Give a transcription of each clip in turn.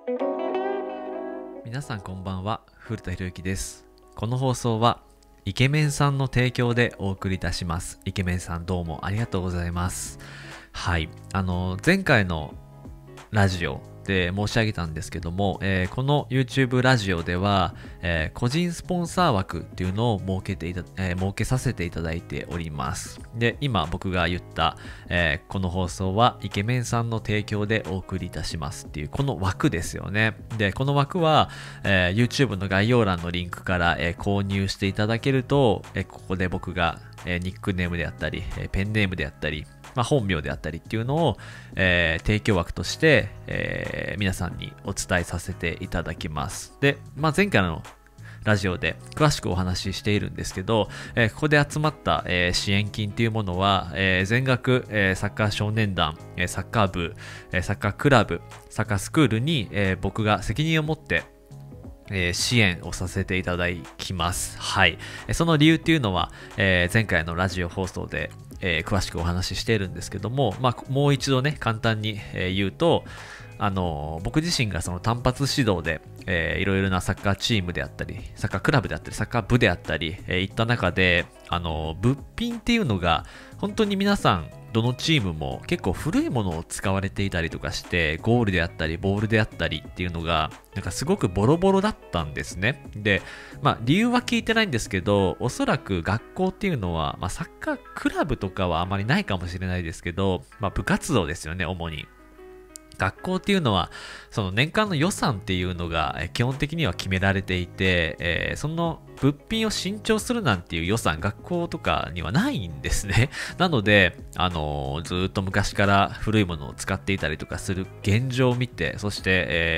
皆さんこんばんは、古田博之です。この放送はイケメンさんの提供でお送りいたします。イケメンさんどうもありがとうございます。はい、前回のラジオで申し上げたんですけども、この YouTube ラジオでは、個人スポンサー枠っていうのを設けさせていただいております。で、今僕が言った、この放送はイケメンさんの提供でお送りいたしますっていうこの枠ですよね。で、この枠は、YouTube の概要欄のリンクから、購入していただけると、ここで僕が、ニックネームであったり、ペンネームであったり、本名であったりっていうのを、提供枠として、皆さんにお伝えさせていただきます。で、前回のラジオで詳しくお話ししているんですけど、ここで集まった、支援金っていうものは、全額、サッカー少年団、サッカー部、サッカークラブ、サッカースクールに、僕が責任を持って支援をさせていただきます。はい。その理由っていうのは、前回のラジオ放送で、詳しくお話ししているんですけども、もう一度ね、簡単に、言うと、僕自身がその単発指導で、いろいろなサッカーチームであったり、サッカークラブであったり、サッカー部であったり、いった中で、物品っていうのが、本当に皆さん、どのチームも結構古いものを使われていたりとかして、ゴールであったり、ボールであったりっていうのが、なんかすごくボロボロだったんですね。で、理由は聞いてないんですけど、おそらく学校っていうのは、サッカークラブとかはあまりないかもしれないですけど、部活動ですよね、主に。学校っていうのは、その年間の予算っていうのが基本的には決められていて、その物品を新調するなんていう予算、学校とかにはないんですね。なので、ずっと昔から古いものを使っていたりとかする現状を見て、そして、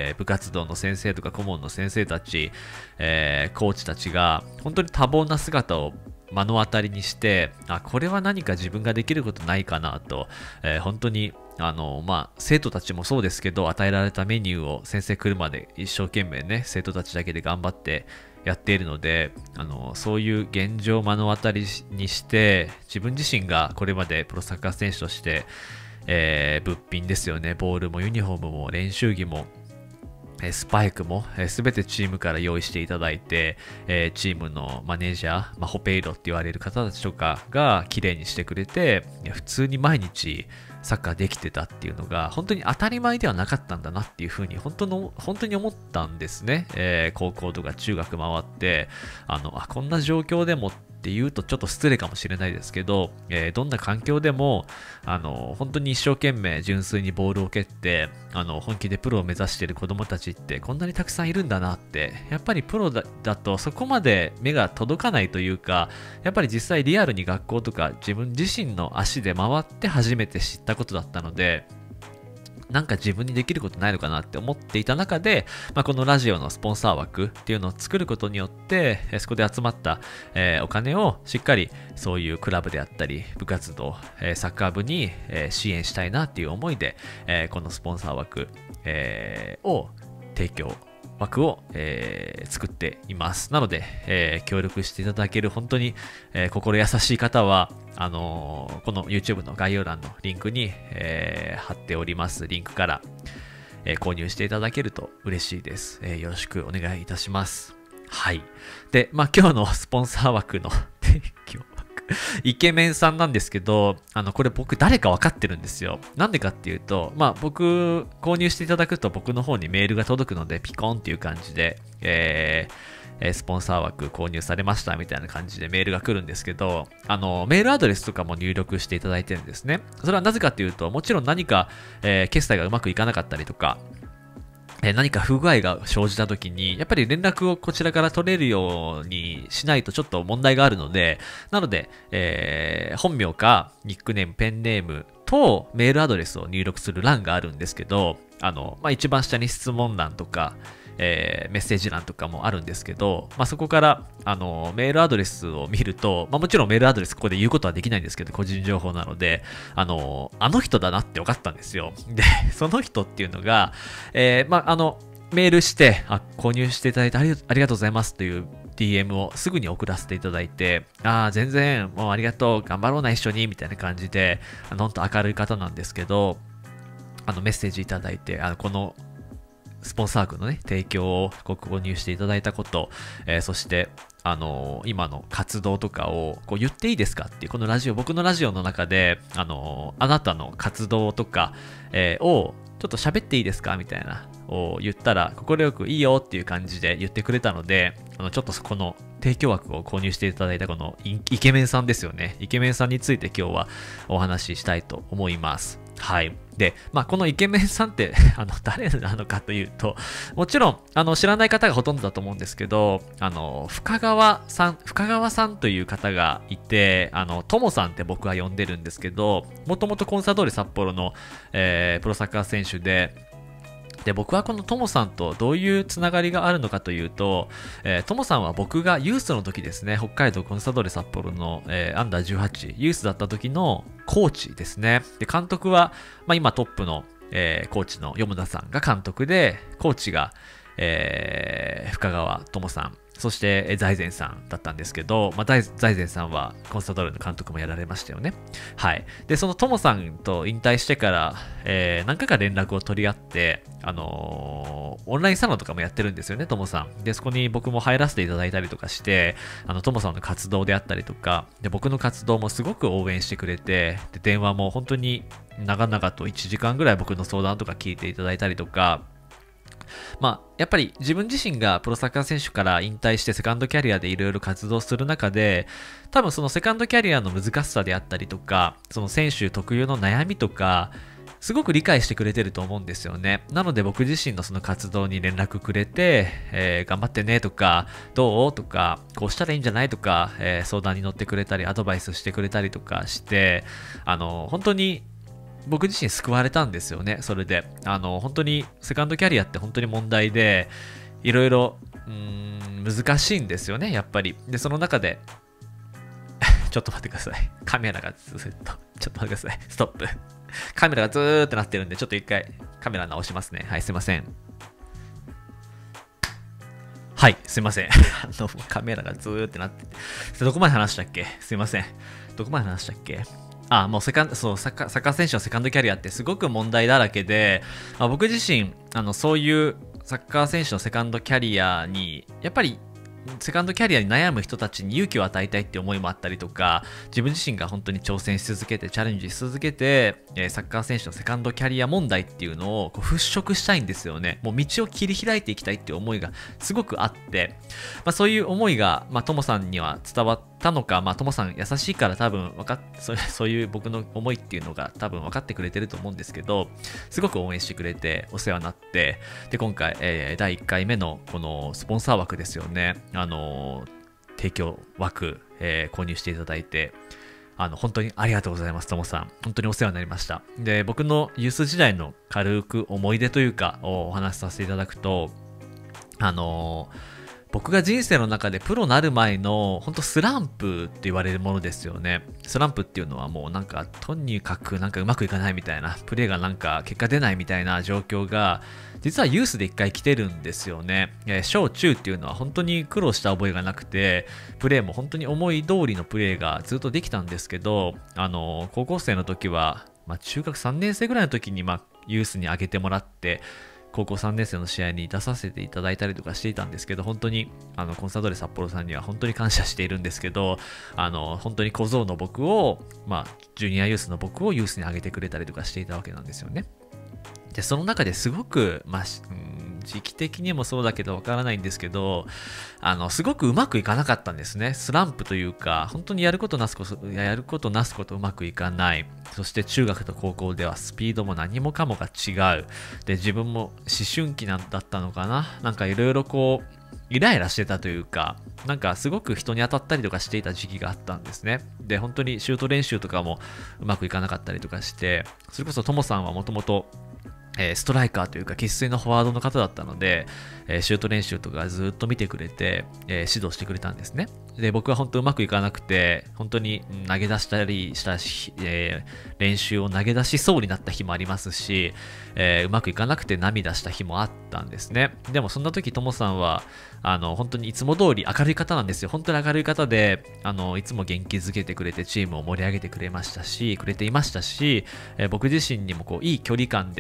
部活動の先生とか顧問の先生たち、コーチたちが、本当に多忙な姿を目の当たりにして、これは何か自分ができることないかなと、本当に生徒たちもそうですけど、与えられたメニューを先生来るまで一生懸命ね、生徒たちだけで頑張ってやっているので、そういう現状を目の当たりにして、自分自身がこれまでプロサッカー選手として、物品ですよね、ボールもユニフォームも練習着も、スパイクもすべてチームから用意していただいて、チームのマネージャー、ホペイロって言われる方たちとかが綺麗にしてくれて、普通に毎日サッカーできてたっていうのが本当に当たり前ではなかったんだなっていうふうに本当に思ったんですね。高校とか中学回って、こんな状況でもって言うとちょっと失礼かもしれないですけど、どんな環境でも、本当に一生懸命純粋にボールを蹴って、本気でプロを目指している子供たちってこんなにたくさんいるんだなって、やっぱりプロだとそこまで目が届かないというか、やっぱり実際リアルに学校とか自分自身の足で回って初めて知ったことだったので、なんか自分にできることないのかなって思っていた中で、このラジオのスポンサー枠っていうのを作ることによって、そこで集まった、お金をしっかりそういうクラブであったり、部活動、サッカー部に、支援したいなっていう思いで、このスポンサー枠、を提供枠を、作っています。なので、協力していただける本当に、心優しい方は、この YouTube の概要欄のリンクに、貼っておりますリンクから、購入していただけると嬉しいです。よろしくお願いいたします。はい。で、今日のスポンサー枠の提供イケメンさんなんですけど、これ僕誰か分かってるんですよ。なんでかっていうと、僕、購入していただくと僕の方にメールが届くので、ピコンっていう感じで、スポンサー枠購入されましたみたいな感じでメールが来るんですけど、メールアドレスとかも入力していただいてるんですね。それはなぜかっていうと、もちろん何か、決済がうまくいかなかったりとか、何か不具合が生じた時に、やっぱり連絡をこちらから取れるようにしないとちょっと問題があるので、なので、本名かニックネーム、ペンネームとメールアドレスを入力する欄があるんですけど、一番下に質問欄とか、メッセージ欄とかもあるんですけど、そこから、メールアドレスを見ると、もちろんメールアドレスここで言うことはできないんですけど、個人情報なので、あの人だなって分かったんですよ。で、その人っていうのが、メールして、購入していただいてありがとうございますという DM をすぐに送らせていただいて、全然、もうありがとう、頑張ろうな、一緒に、みたいな感じで、本当明るい方なんですけど、メッセージいただいて、このスポンサー枠のね、提供をご購入していただいたこと、そして、今の活動とかをこう言っていいですかっていう、このラジオ、僕のラジオの中で、あなたの活動とか、をちょっと喋っていいですかみたいな、を言ったら、快くいいよっていう感じで言ってくれたので、ちょっとこの提供枠を購入していただいたこのイケメンさんですよね。イケメンさんについて今日はお話ししたいと思います。はい。で、このイケメンさんって誰なのかというと、もちろん、知らない方がほとんどだと思うんですけど、深川さんという方がいて、ともさんって僕は呼んでるんですけど、もともとコンサドーレ札幌の、プロサッカー選手で、僕はこのともさんとどういうつながりがあるのかというと、ともさんは僕がユースの時ですね、北海道コンサドーレ札幌の、アンダー18、ユースだった時のコーチですね。で、監督は、今トップの、コーチの四田さんが監督で、コーチが、深川ともさん、そして財前さんだったんですけど、財前さんはコンサドーレの監督もやられましたよね。はい。で、そのともさんと引退してから、何回か連絡を取り合って、オンラインサロンとかもやってるんですよね、ともさん。で、そこに僕も入らせていただいたりとかして、ともさんの活動であったりとか、で、僕の活動もすごく応援してくれて、で、電話も本当に長々と1時間ぐらい僕の相談とか聞いていただいたりとか、やっぱり自分自身がプロサッカー選手から引退してセカンドキャリアでいろいろ活動する中で、多分そのセカンドキャリアの難しさであったりとか、その選手特有の悩みとか、すごく理解してくれてると思うんですよね。なので僕自身のその活動に連絡くれて、頑張ってねとか、どうとか、こうしたらいいんじゃないとか、相談に乗ってくれたり、アドバイスしてくれたりとかして、本当に僕自身救われたんですよね、それで。本当にセカンドキャリアって本当に問題で、いろいろ、難しいんですよね、やっぱり。で、その中で、ちょっと待ってください。カメラがずっと、ちょっと待ってください。ストップ。カメラがずーっとなってるんで、ちょっと一回カメラ直しますね。はい、すいません。はい、すいません。カメラがずーってなってて。どこまで話したっけ？すいません。どこまで話したっけ？もうサッカー選手のセカンドキャリアってすごく問題だらけで、僕自身、そういうサッカー選手のセカンドキャリアに、やっぱりセカンドキャリアに悩む人たちに勇気を与えたいって思いもあったりとか、自分自身が本当に挑戦し続けて、チャレンジし続けて、サッカー選手のセカンドキャリア問題っていうのをこう払拭したいんですよね。もう道を切り開いていきたいっていう思いがすごくあって、そういう思いが、ともさんには伝わったのか、ともさん優しいから多分そういう僕の思いっていうのが多分分かってくれてると思うんですけど、すごく応援してくれてお世話になって、で、今回、第1回目のこのスポンサー枠ですよね。提供枠、購入していただいて、本当にありがとうございます、ともさん。本当にお世話になりました。で、僕のユース時代の軽く思い出というか、をお話しさせていただくと、僕が人生の中でプロになる前の本当スランプって言われるものですよね。スランプっていうのはもうとにかくうまくいかないみたいな、プレーが結果出ないみたいな状況が実はユースで一回来てるんですよね。小中っていうのは本当に苦労した覚えがなくて、プレーも本当に思い通りのプレーがずっとできたんですけど、高校生の時は、中学3年生ぐらいの時にユースに上げてもらって、高校3年生の試合に出させていただいたりとかしていたんですけど、本当にコンサドーレ札幌さんには本当に感謝しているんですけど、本当に小僧の僕を、ジュニアユースの僕をユースに上げてくれたりとかしていたわけなんですよね。で、その中ですごく、時期的にもそうだけどわからないんですけど、すごくうまくいかなかったんですね。スランプというか、本当にやることなすことうまくいかない。そして中学と高校ではスピードも何もかもが違う。で、自分も思春期だったのかな。いろいろイライラしてたというか、すごく人に当たったりとかしていた時期があったんですね。で、本当にシュート練習とかもうまくいかなかったりとかして、それこそともさんはもともとストライカーというか生粋のフォワードの方だったので、シュート練習とかずっと見てくれて、指導してくれたんですね。で、僕は本当うまくいかなくて、本当に投げ出したりしたし、練習を投げ出しそうになった日もありますし、うまくいかなくて涙した日もあったんですね。でもそんな時ともさんは本当にいつも通り明るい方なんですよ。本当に明るい方で、いつも元気づけてくれてチームを盛り上げてくれていましたし、僕自身にもいい距離感で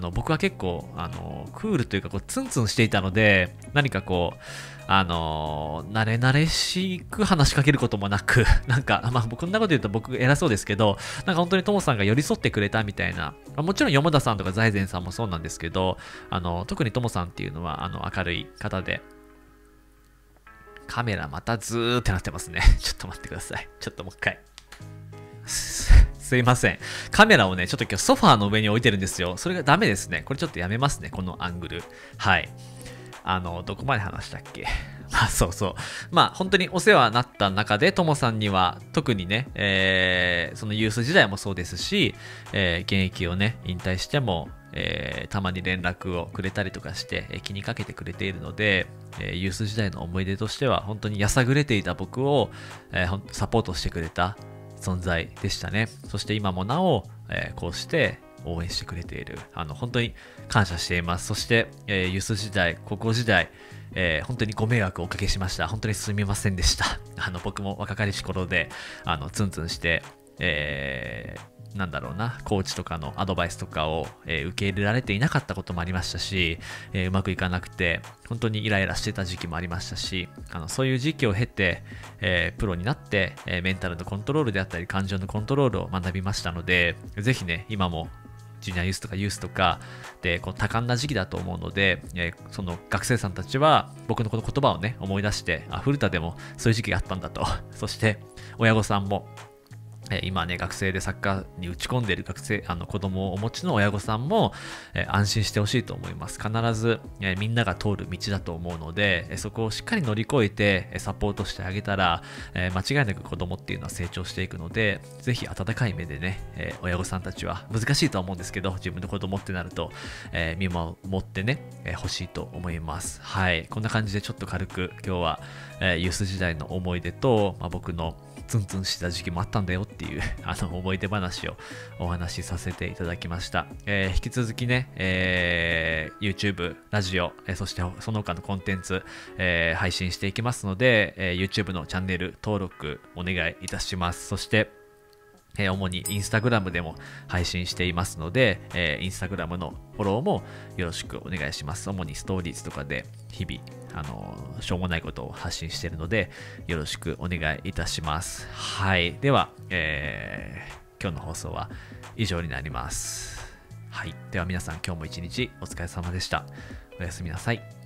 僕は結構、クールというか、こう、ツンツンしていたので、何かこう、慣れ慣れしく話しかけることもなく、なんか、まあ、こんなこと言うと僕偉そうですけど、なんか本当にともさんが寄り添ってくれたみたいな、もちろん山田さんとか財前さんもそうなんですけど、特にともさんっていうのは、明るい方で、カメラまたずーってなってますね。ちょっと待ってください。ちょっともう一回。すいません。カメラをね、ちょっと今日ソファーの上に置いてるんですよ。それがダメですね。これちょっとやめますね。このアングル。はい。どこまで話したっけ。まあそうそう。まあ本当にお世話になった中で、ともさんには特にね、そのユース時代もそうですし、現役をね、引退しても、たまに連絡をくれたりとかして、気にかけてくれているので、ユース時代の思い出としては本当にやさぐれていた僕を、サポートしてくれた存在でしたね。そして今もなお、こうして応援してくれている。本当に感謝しています。そして、ユース時代、高校時代、本当にご迷惑をおかけしました。本当にすみませんでした。僕も若かりし頃で、ツンツンして、なんだろうな、コーチとかのアドバイスとかを、受け入れられていなかったこともありましたし、うまくいかなくて、本当にイライラしてた時期もありましたし、そういう時期を経て、プロになって、メンタルのコントロールであったり、感情のコントロールを学びましたので、ぜひね、今も、ジュニアユースとかユースとかでこう多感な時期だと思うので、その学生さんたちは僕のこの言葉をね思い出して、古田でもそういう時期があったんだと。そして親御さんも今ね、学生でサッカーに打ち込んでいる子供をお持ちの親御さんも、安心してほしいと思います。必ず、みんなが通る道だと思うので、そこをしっかり乗り越えて、サポートしてあげたら、間違いなく子供っていうのは成長していくので、ぜひ温かい目でね、親御さんたちは難しいとは思うんですけど、自分の子供ってなると、見守ってね、欲しいと思います。はい。こんな感じでちょっと軽く今日は、ユース時代の思い出と、僕のツンツンしてた時期もあったんだよっていう思い出話をお話しさせていただきました。引き続きね、YouTube、ラジオ、そしてその他のコンテンツ、配信していきますので、YouTube のチャンネル登録お願いいたします。そして主にインスタグラムでも配信していますので、インスタグラムのフォローもよろしくお願いします。主にストーリーズとかで日々、しょうもないことを発信しているので、よろしくお願いいたします。はい。では、今日の放送は以上になります。はい。では皆さん今日も一日お疲れ様でした。おやすみなさい。